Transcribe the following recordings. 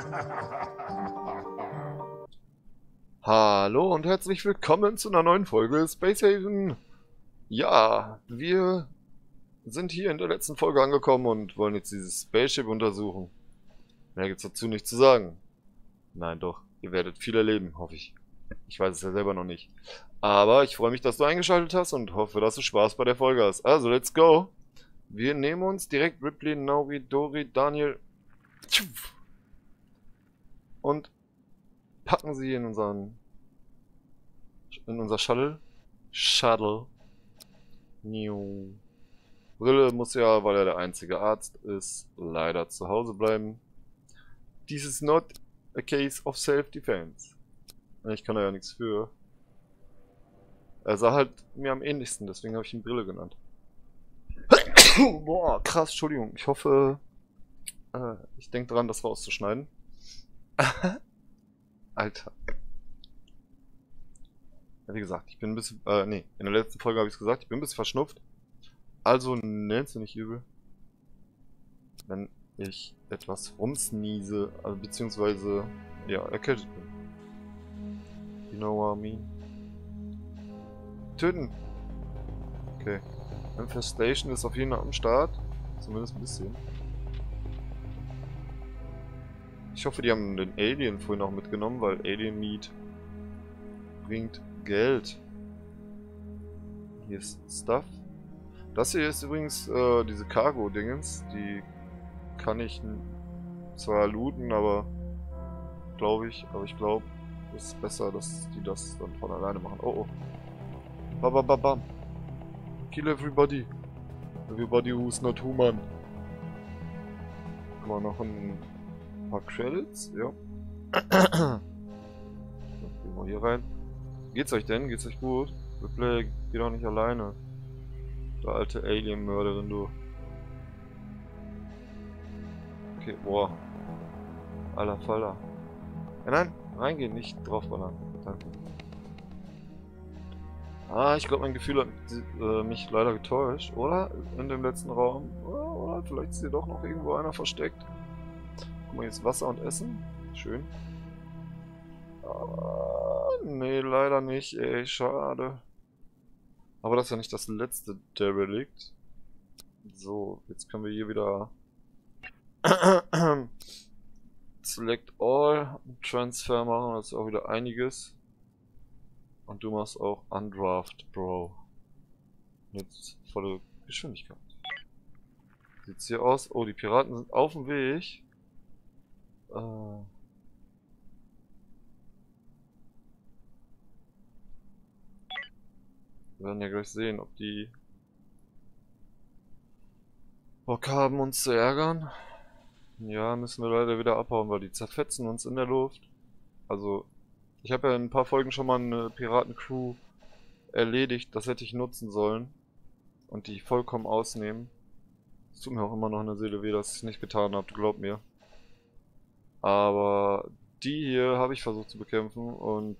Hallo und herzlich willkommen zu einer neuen Folge Space Haven. Ja, wir sind hier in der letzten Folge angekommen und wollen jetzt dieses Spaceship untersuchen. Mehr gibt's dazu nicht zu sagen. Nein, doch, ihr werdet viel erleben, hoffe ich. Ich weiß es ja selber noch nicht. Aber ich freue mich, dass du eingeschaltet hast und hoffe, dass du Spaß bei der Folge hast. Also, let's go! Wir nehmen uns direkt Ripley, Nauri, Dori, Daniel und packen sie in unser Shuttle. New. Brille muss ja, weil er der einzige Arzt ist, leider zu Hause bleiben. Dies ist not a case of self-defense. Ich kann da ja nichts für. Er sah halt mir am ähnlichsten, deswegen habe ich ihn Brille genannt. Boah, krass, Entschuldigung. Ich hoffe, ich denke dran, das rauszuschneiden. Alter. Ja, wie gesagt, ich bin ein bisschen, nee, in der letzten Folge habe ich es gesagt, ich bin ein bisschen verschnupft. Also nennst du nicht übel, wenn ich etwas rumsniese, also beziehungsweise, ja, erkältet bin. You know what I mean? Töten! Okay. Infestation ist auf jeden Fall am Start. Zumindest ein bisschen. Ich hoffe, die haben den Alien vorhin auch mitgenommen, weil Alien Meat bringt Geld. Hier ist Stuff. Das hier ist übrigens diese Cargo-Dingens. Die kann ich zwar looten, aber ich glaube, es ist besser, dass die das dann von alleine machen. Oh oh. Bam. Kill everybody. Everybody who's not human. Guck mal, noch ein paar Credits, ja. Dann gehen wir hier rein. Geht's euch denn? Geht's euch gut? Ripley, geh doch nicht alleine. Du alte Alien-Mörderin, du. Okay, boah. Aller Faller. Ja, nein, reingehen, nicht draufballern. Danke. Ah, ich glaube, mein Gefühl hat mich leider getäuscht, oder? In dem letzten Raum. Oder vielleicht ist hier doch noch irgendwo einer versteckt. Guck mal, jetzt Wasser und Essen. Schön. Ah, nee, leider nicht, ey, schade. Aber das ist ja nicht das letzte Derelict. So, jetzt können wir hier wieder Select All, Transfer machen, das ist auch wieder einiges. Und du machst auch Undraft, Bro. Jetzt volle Geschwindigkeit. Sieht's hier aus? Oh, die Piraten sind auf dem Weg. Wir werden ja gleich sehen, ob die Bock haben, uns zu ärgern. Ja, müssen wir leider wieder abhauen, weil die zerfetzen uns in der Luft. Also, ich habe ja in ein paar Folgen schon mal eine Piratencrew erledigt. Das hätte ich nutzen sollen. Und die vollkommen ausnehmen. Es tut mir auch immer noch eine Seele weh, dass ich es nicht getan habe, glaub mir. Aber die hier habe ich versucht zu bekämpfen und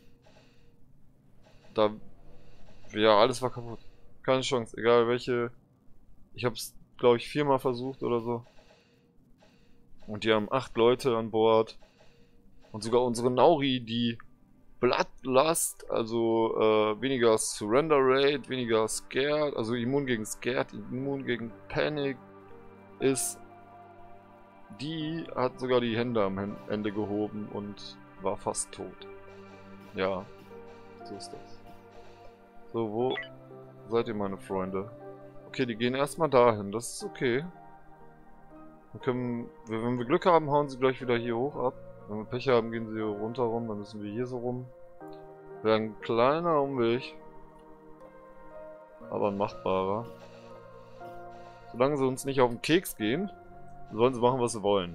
da, ja, alles war kaputt. Keine Chance, egal welche. Ich habe es, glaube ich, 4-mal versucht oder so. Und die haben 8 Leute an Bord. Und sogar unsere Nauri, die Bloodlust, also weniger Surrender Rate, weniger Scared, also immun gegen Scared, immun gegen Panic ist, die hat sogar die Hände am Ende gehoben und war fast tot. Ja, so ist das. So, wo seid ihr, meine Freunde? Okay, die gehen erstmal dahin, das ist okay. Dann können, wenn wir Glück haben, hauen sie gleich wieder hier hoch ab. Wenn wir Pech haben, gehen sie hier runter rum, dann müssen wir hier so rum. Wäre ein kleiner Umweg. Aber ein machbarer. Solange sie uns nicht auf den Keks gehen, sollen sie machen, was sie wollen.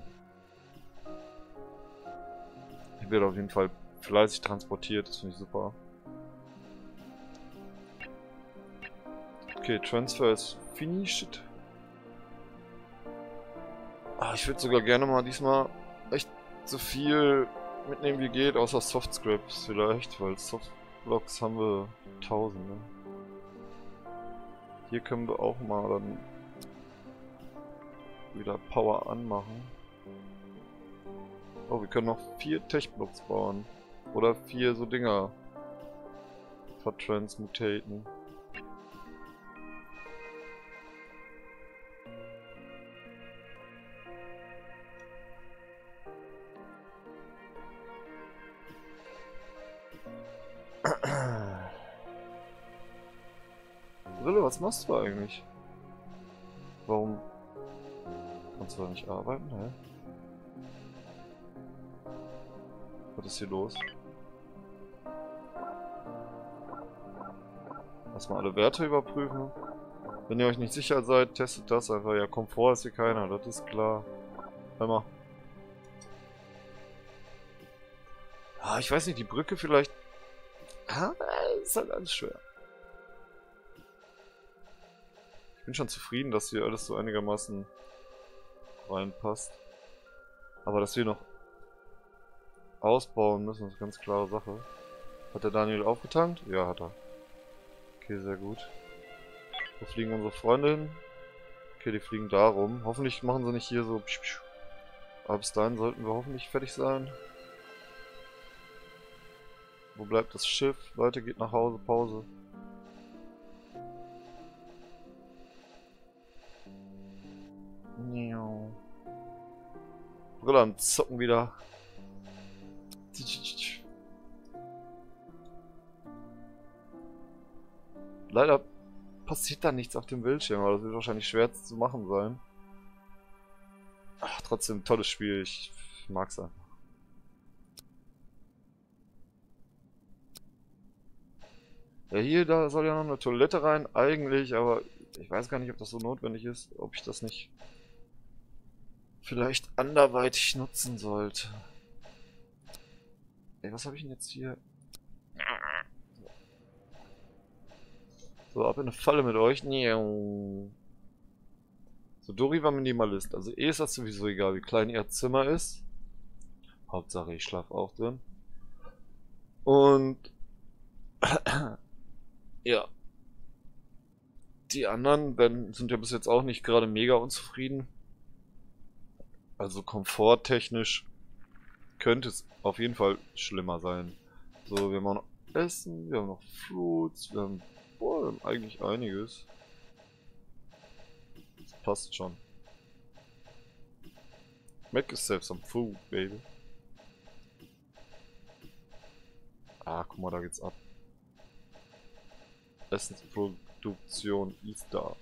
Ich werde auf jeden Fall fleißig transportiert, das finde ich super. Okay, Transfer ist finished. Ah, ich würde sogar gerne mal diesmal echt so viel mitnehmen wie geht, außer Softscripts vielleicht, weil Softblocks haben wir 1000, ne? Hier können wir auch mal dann wieder Power anmachen. Oh, wir können noch 4 Tech-Blocks bauen. Oder 4 so Dinger vertransmutaten. Rille, was machst du eigentlich? Warum kannst du da nicht arbeiten, hä? Was ist hier los? Erstmal alle Werte überprüfen. Wenn ihr euch nicht sicher seid, testet das einfach. Ja, Komfort ist hier keiner, das ist klar. Hör mal. Ah, ich weiß nicht, die Brücke vielleicht... Ah, ist halt alles schwer. Ich bin schon zufrieden, dass hier alles so einigermaßen reinpasst. Aber dass wir noch ausbauen müssen, ist eine ganz klare Sache. Hat der Daniel aufgetankt? Ja, hat er. Okay, sehr gut. Wo fliegen unsere Freunde hin? Okay, die fliegen da rum. Hoffentlich machen sie nicht hier so... Aber bis dahin sollten wir hoffentlich fertig sein. Wo bleibt das Schiff? Leute, geht nach Hause. Pause. Brille am Zocken wieder. Leider passiert da nichts auf dem Bildschirm, aber das wird wahrscheinlich schwer zu machen sein. Ach, trotzdem tolles Spiel, ich mag's einfach. Ja, hier, da soll ja noch eine Toilette rein, eigentlich, aber ich weiß gar nicht, ob das so notwendig ist, ob ich das nicht vielleicht anderweitig nutzen sollte. Ey, was habe ich denn jetzt hier? So, ab in eine Falle mit euch. So, Dori war Minimalist. Also ist das sowieso egal, wie klein ihr Zimmer ist. Hauptsache, ich schlafe auch drin. Und ja. Die anderen sind ja bis jetzt auch nicht gerade mega unzufrieden. Also komforttechnisch könnte es auf jeden Fall schlimmer sein. So, wir haben auch noch Essen, wir haben noch Fruits, wir haben eigentlich einiges. Das passt schon. Make yourself some food, baby. Ah, guck mal, da geht's ab. Essensproduktion ist da.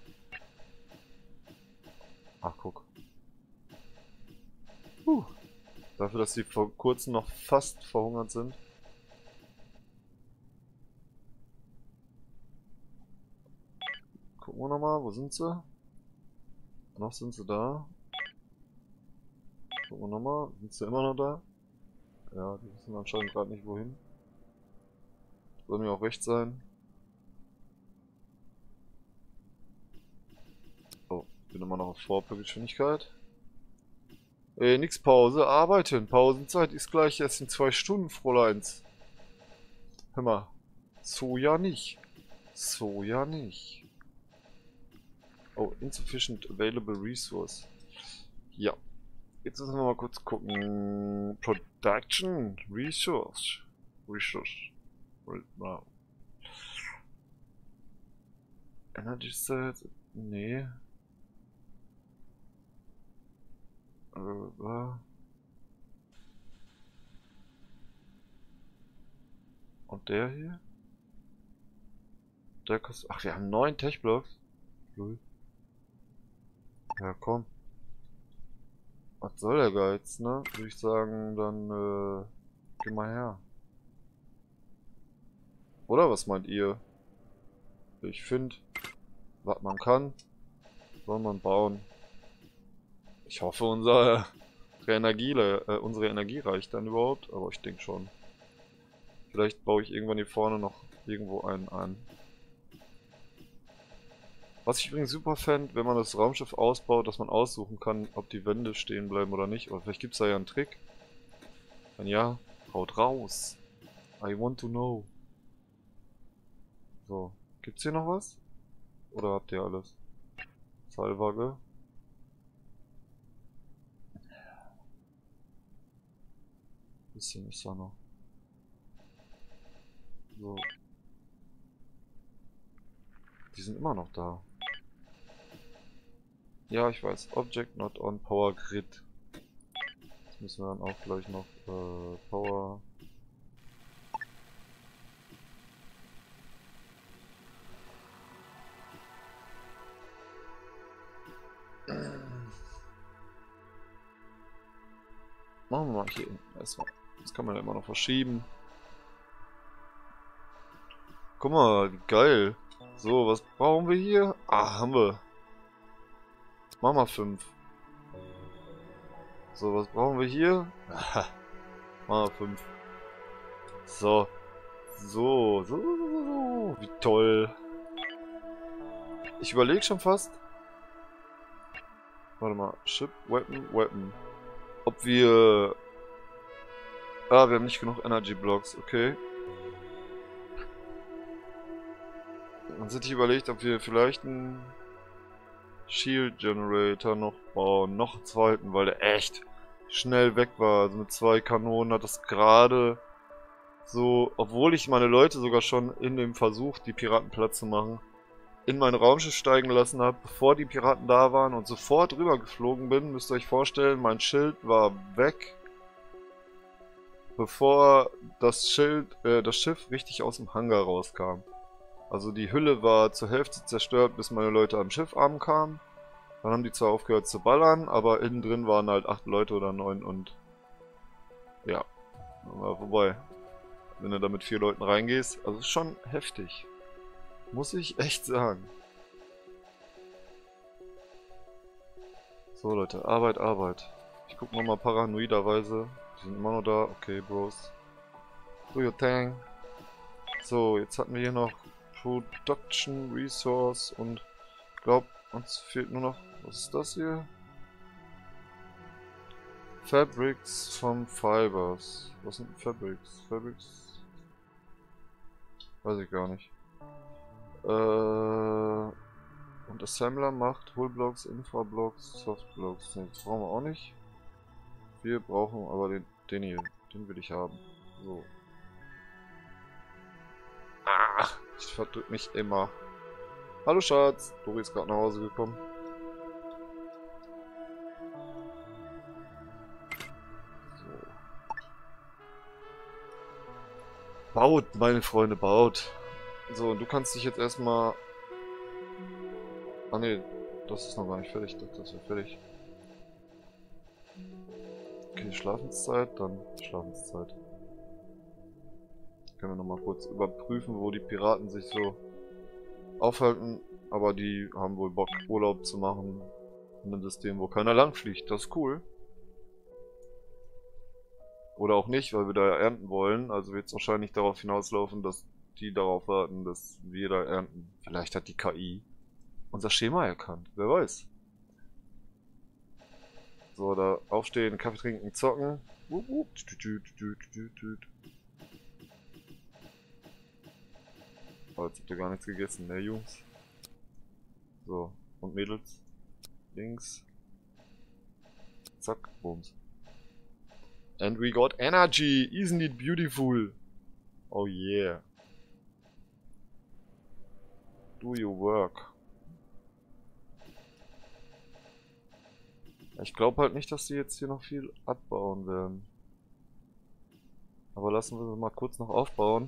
Ach, guck. Dafür, dass sie vor kurzem noch fast verhungert sind. Gucken wir nochmal, wo sind sie? Noch sind sie da. Gucken wir nochmal, sind sie immer noch da? Ja, die wissen anscheinend gerade nicht wohin. Soll mir auch recht sein. Oh, bin immer noch auf Vorbegeschwindigkeit. Nix Pause, arbeiten. Pausenzeit ist gleich erst in 2 Stunden, Fräuleins. Hör mal. So ja nicht. So ja nicht. Oh, insufficient available resource. Ja. Jetzt müssen wir mal kurz gucken. Production Resource. Wow. Energy Set. Nee. Und der hier? Der kostet... Ach, wir haben 9 Tech-Blocks. Ja, komm. Was soll der Geiz, ne? Würde ich sagen, dann, geh mal her. Oder was meint ihr? Ich finde, was man kann, soll man bauen. Ich hoffe, unsere Energie reicht dann überhaupt, aber ich denke schon. Vielleicht baue ich irgendwann hier vorne noch irgendwo einen an. Was ich übrigens super fände, wenn man das Raumschiff ausbaut, dass man aussuchen kann, ob die Wände stehen bleiben oder nicht. Aber vielleicht gibt es da ja einen Trick. Wenn ja, haut raus. I want to know. So, gibt's hier noch was? Oder habt ihr alles? Zahlwaage. Bisschen ist da noch. So. Die sind immer noch da. Ja, ich weiß. Object not on Power Grid. Das müssen wir dann auch gleich noch Power. Machen wir mal hier erstmal. Das kann man ja immer noch verschieben. Guck mal, wie geil. So, was brauchen wir hier? Ah, haben wir. Machen wir 5. So, was brauchen wir hier? Aha. Machen wir 5. So. So. Wie toll. Ich überlege schon fast. Warte mal. Ship, Weapon. Ob wir... Ah, wir haben nicht genug Energy Blocks. Okay. Dann hätte ich überlegt, ob wir vielleicht einen Shield Generator noch bauen. Noch einen zweiten, weil der echt schnell weg war. Also mit 2 Kanonen hat das gerade so, obwohl ich meine Leute sogar schon in dem Versuch, die Piraten platt zu machen, in mein Raumschiff steigen lassen habe, bevor die Piraten da waren und sofort rüber geflogen bin, müsst ihr euch vorstellen, mein Schild war weg, bevor das Schiff richtig aus dem Hangar rauskam. Also die Hülle war zur Hälfte zerstört, bis meine Leute am Schiff ankamen. Dann haben die zwar aufgehört zu ballern, aber innen drin waren halt 8 Leute oder 9 und ja, war vorbei. Wenn du da mit 4 Leuten reingehst, also ist schon heftig. Muss ich echt sagen. So Leute, Arbeit. Ich guck nochmal paranoiderweise. Die sind immer noch da. Okay, Bros. Do your thing. So, jetzt hatten wir hier noch Production Resource und ich glaube, uns fehlt nur noch... Was ist das hier? Fabrics from Fibers. Was sind Fabrics? Fabrics? Weiß ich gar nicht. Und Assembler macht Hullblocks, Infrablocks, Softblocks. Ne, das brauchen wir auch nicht. Wir brauchen aber den hier. Den will ich haben. So. Ach, ich verdrück mich immer. Hallo Schatz. Dori ist gerade nach Hause gekommen. So. Baut, meine Freunde, baut. So, und du kannst dich jetzt erstmal... Ah ne, das ist noch gar nicht fertig. Das wäre fertig. Okay, Schlafenszeit, dann Schlafenszeit. Können wir nochmal kurz überprüfen, wo die Piraten sich so aufhalten. Aber die haben wohl Bock, Urlaub zu machen in einem System, wo keiner langfliegt. Das ist cool. Oder auch nicht, weil wir da ja ernten wollen. Also wird es wahrscheinlich darauf hinauslaufen, dass die darauf warten, dass wir da ernten. Vielleicht hat die KI unser Schema erkannt. Wer weiß. So, da aufstehen, Kaffee trinken, zocken. Oh, jetzt habt ihr gar nichts gegessen, ne Jungs? So, und Mädels. Links. Zack, bums. And we got energy! Isn't it beautiful? Oh yeah. Do your work. Ich glaube halt nicht, dass die jetzt hier noch viel abbauen werden. Aber lassen wir sie mal kurz noch aufbauen.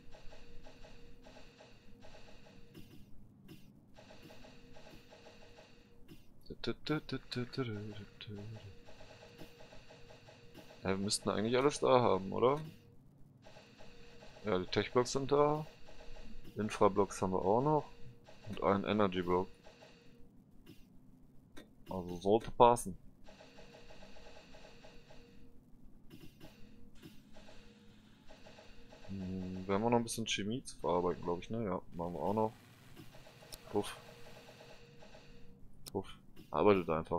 Ja, wir müssten eigentlich alles da haben, oder? Ja, die Tech-Blocks sind da. Infra-Blocks haben wir auch noch. Und einen Energy-Block. Also sollte passen. Wir haben auch noch ein bisschen Chemie zu verarbeiten, glaube ich, ne? Ja, machen wir auch noch. Puff. Puff. Arbeitet einfach.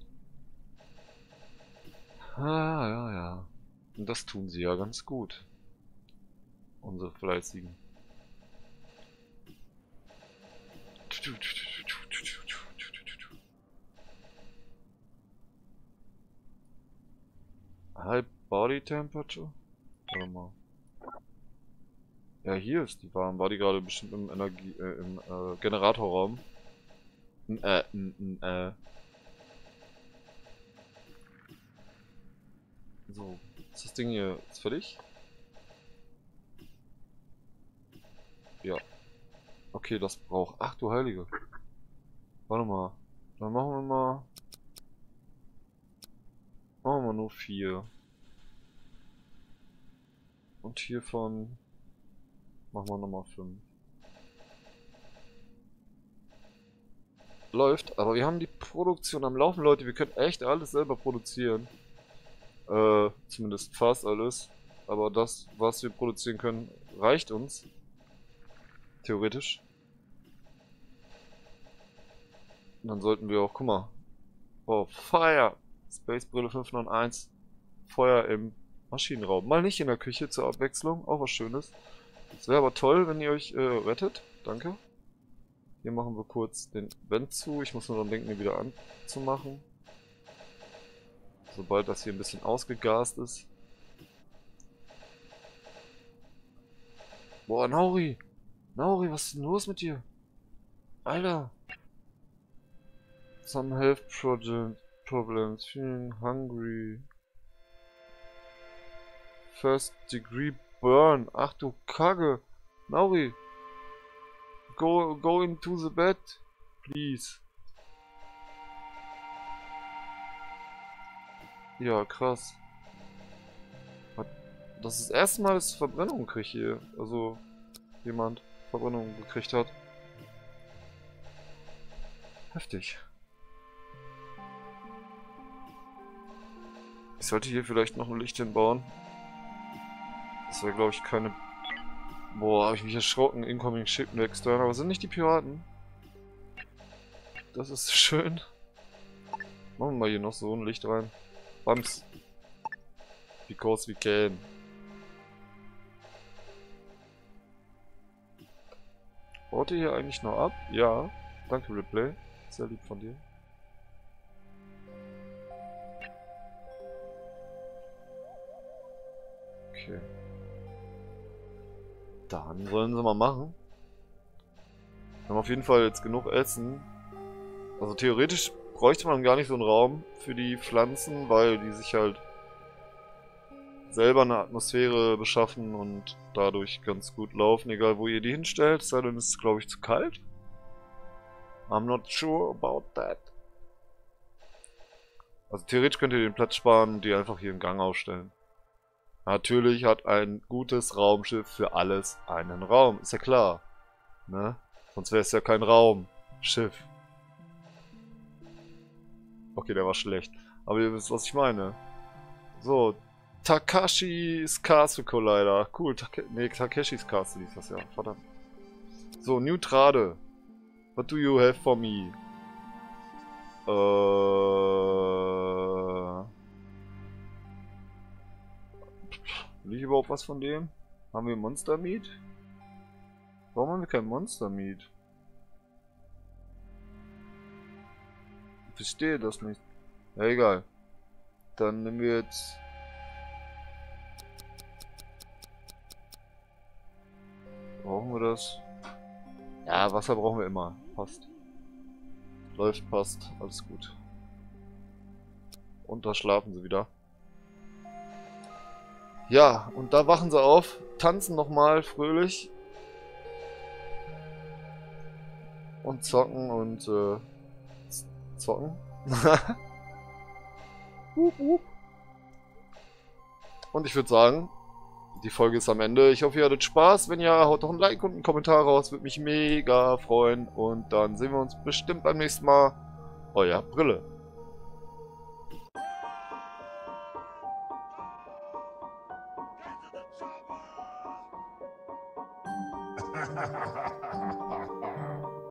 Ah, ja. Und das tun sie ja ganz gut. Unsere Fleißigen. Body Temperature? Warte mal. Ja, hier ist die warm. War die gerade bestimmt im Generatorraum? So, ist das Ding hier jetzt fertig? Ja. Okay, das braucht. Ach du Heilige. Warte mal. Dann machen wir mal. Machen wir nur 4. Und hiervon machen wir nochmal 5. Läuft, aber wir haben die Produktion am Laufen, Leute. Wir können echt alles selber produzieren. Zumindest fast alles. Aber das, was wir produzieren können, reicht uns. Theoretisch. Und dann sollten wir auch, guck mal. Oh, Fire! Space Brille 591. Feuer im Maschinenraum. Mal nicht in der Küche zur Abwechslung. Auch was Schönes. Es wäre aber toll, wenn ihr euch rettet. Danke. Hier machen wir kurz den Vent zu. Ich muss nur daran denken, ihn wieder anzumachen. Sobald das hier ein bisschen ausgegast ist. Boah, Nauri! Nauri, was ist denn los mit dir? Alter! Some health problems, feeling hungry. First degree burn. Ach du Kacke! Nauri! Go into the bed, please. Ja, krass. Das ist das erste Mal, dass ich Verbrennung kriege hier. Also, jemand Verbrennung gekriegt hat. Heftig. Ich sollte hier vielleicht noch ein Licht hinbauen. Das wäre, glaube ich, keine... Boah, habe ich mich erschrocken. Incoming Ship next turn. Aber sind nicht die Piraten? Das ist schön. Machen wir mal hier noch so ein Licht rein. Bams. Because we can. Baut ihr hier eigentlich noch ab? Ja. Danke, Replay. Sehr lieb von dir. Okay. Dann sollen sie mal machen. Wir haben auf jeden Fall jetzt genug Essen. Also theoretisch bräuchte man gar nicht so einen Raum für die Pflanzen, weil die sich halt selber eine Atmosphäre beschaffen und dadurch ganz gut laufen, egal wo ihr die hinstellt. Es sei denn, es ist, glaube ich, zu kalt. I'm not sure about that. Also theoretisch könnt ihr den Platz sparen und die einfach hier im Gang aufstellen. Natürlich hat ein gutes Raumschiff für alles einen Raum. Ist ja klar. Ne? Sonst wäre es ja kein Raumschiff. Okay, der war schlecht. Aber ihr wisst, was ich meine. So. Takashi's Castle Collider. Cool. Takeshis Castle hieß das ja. Verdammt. So, New Trade. What do you have for me? Will ich überhaupt was von dem? Haben wir Monster Meat? Warum haben wir kein Monster Meat? Ich verstehe das nicht. Ja, egal. Dann nehmen wir jetzt... Brauchen wir das? Ja, Wasser brauchen wir immer. Passt. Läuft, passt. Alles gut. Und da schlafen sie wieder. Ja, und da wachen sie auf. Tanzen nochmal fröhlich. Und zocken und zocken. Und ich würde sagen, die Folge ist am Ende. Ich hoffe, ihr hattet Spaß. Wenn ja, haut doch ein Like und einen Kommentar raus. Würde mich mega freuen. Und dann sehen wir uns bestimmt beim nächsten Mal. Euer Brille.